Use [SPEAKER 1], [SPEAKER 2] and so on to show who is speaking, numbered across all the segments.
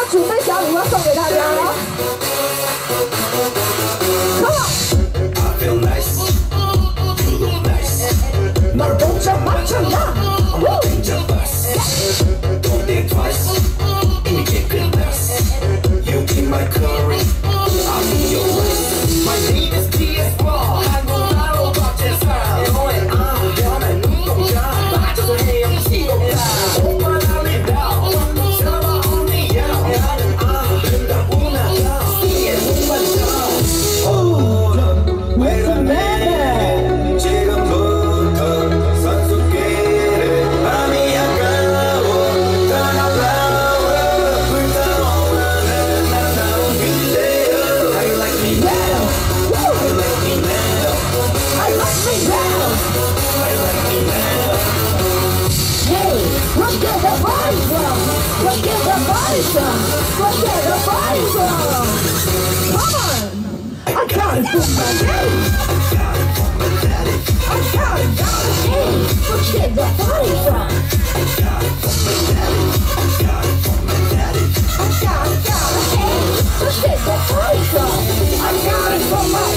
[SPEAKER 1] 准备小礼物送给大家了。Come on！
[SPEAKER 2] I feel nice, you look nice. 널 보자 맞잖아. I'm danger bus. Don't think twice. 이미 끝났어. You keep my curry. I'll be your race. My name is TS4. 한국나라로 박제사. 너의 아무렴의 눈동자. 맞춰서 헤엄치고가. 오빠 나를 봐. 잡아 only you. 나는 아름다운 나가. 이게 못맞아. Wait a minute. 지금부터 선수끼리 밤이 아까워. 따라와. 불타오르는 아름다운 그대여. How you like me now? How you like me now? How you like me now? How you like me now?
[SPEAKER 1] Hey, let's get the party from. Let's get the party from. Let's get the party from. Come on. I got it from my daddy. I got it. Hey, let's get the party from. I got it. Hey, let's get the party from. I got it from my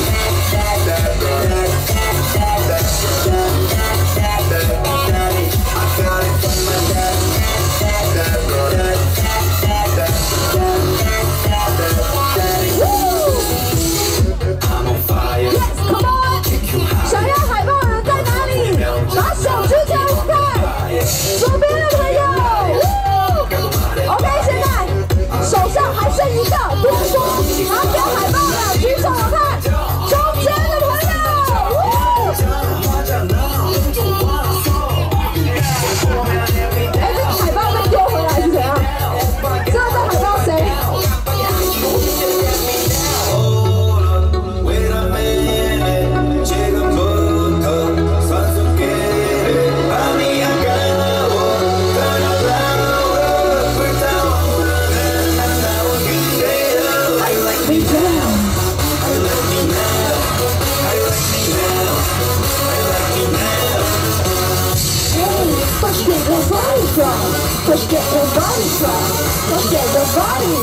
[SPEAKER 2] I'm on fire.
[SPEAKER 1] Yes, come on. 想要海报的人在哪里？把手举起来我看。左边的朋友 ，OK， 现在手上还剩一个，不是说拿掉海报的，举手我看。中间的朋友，哎，这个海报被丢回来是怎样？这个海报谁？
[SPEAKER 2] Wait a minute. 지금부터 선수끼리 밤이 아까워. 따라와. 불타오르는 아름다운 그대여. How you like me now? How you like me now? How you like me now? How you like me now?
[SPEAKER 1] Hey, let's get the body from. Let's get the body from. Let's get the body.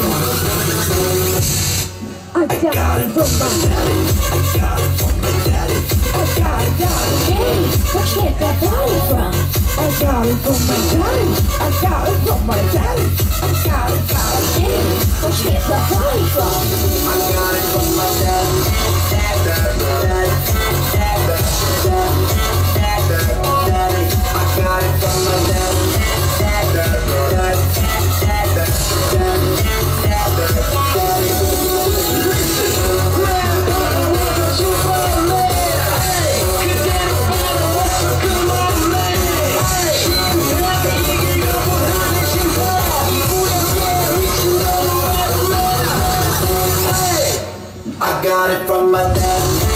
[SPEAKER 1] I got it from my daddy. I got it from my daddy. I got it. Hey, let's get the body from. I got it from my daddy. I got it from my daddy. I got it. Hey, let's get the body from.
[SPEAKER 2] I got it from my daddy. I got it from my daddy. I got it from my dad.